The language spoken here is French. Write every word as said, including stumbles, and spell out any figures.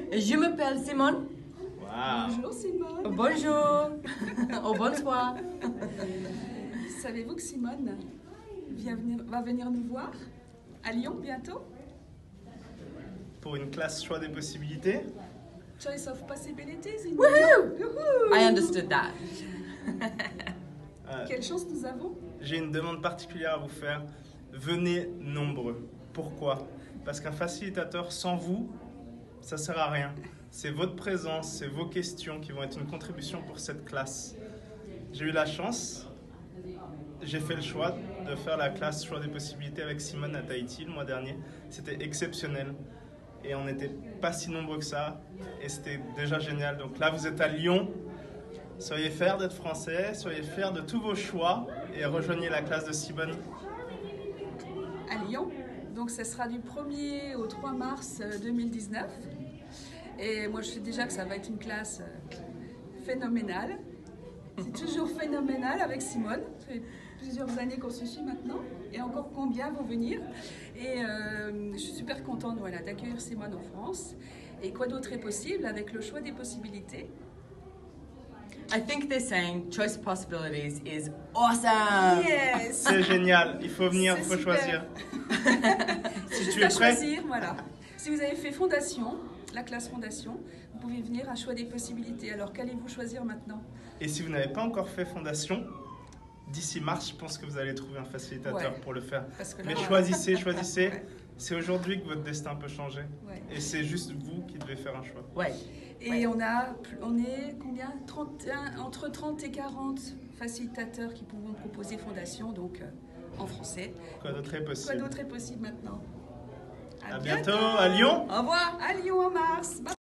Je m'appelle Simone. Wow. Bonjour Simone. Bonjour. Au bonsoir. Savez-vous que Simone vient venir- va venir nous voir à Lyon bientôt? Pour une classe choix des possibilités. Choice of Possibilities in Woohoo! Lyon. Youhou! I understood that. Euh, Quelle chance nous avons. J'ai une demande particulière à vous faire. Venez nombreux. Pourquoi? Parce qu'un facilitateur sans vous, ça sert à rien. C'est votre présence, c'est vos questions qui vont être une contribution pour cette classe. J'ai eu la chance, j'ai fait le choix de faire la classe choix des possibilités avec Simone à Tahiti le mois dernier. C'était exceptionnel. Et on n'était pas si nombreux que ça. Et c'était déjà génial. Donc là, vous êtes à Lyon. Soyez fiers d'être français, soyez fiers de tous vos choix et rejoignez la classe de Simone. À Lyon. Donc ce sera du premier au trois mars deux mille dix-neuf. Et moi je sais déjà que ça va être une classe phénoménale. C'est toujours phénoménal avec Simone. Ça fait plusieurs années qu'on se suit maintenant. Et encore combien vont venir. Et euh, je suis super contente voilà, d'accueillir Simone en France. Et quoi d'autre est possible avec le choix des possibilités? I think they're saying choice of possibilities is awesome. Yes. C'est génial, il faut venir, il C'est faut super. choisir. Si Juste tu es à prêt, choisir, voilà. Si vous avez fait fondation, la classe fondation, vous pouvez venir à choix des possibilités. Alors qu'allez-vous choisir maintenant? et si vous n'avez pas encore fait fondation, d'ici mars, je pense que vous allez trouver un facilitateur Ouais. pour le faire. Parce que là, Mais euh, choisissez, choisissez. Ouais. C'est aujourd'hui que votre destin peut changer. Ouais. Et c'est juste vous qui devez faire un choix. Ouais. Et Ouais. on a, plus- on est combien trente et un, entre trente et quarante facilitateurs qui pourront proposer fondation, donc euh, en français. Quoi d'autre est Quoi possible? d'autre est possible maintenant? À bientôt à Lyon. Au revoir. À Lyon en mars. Bye.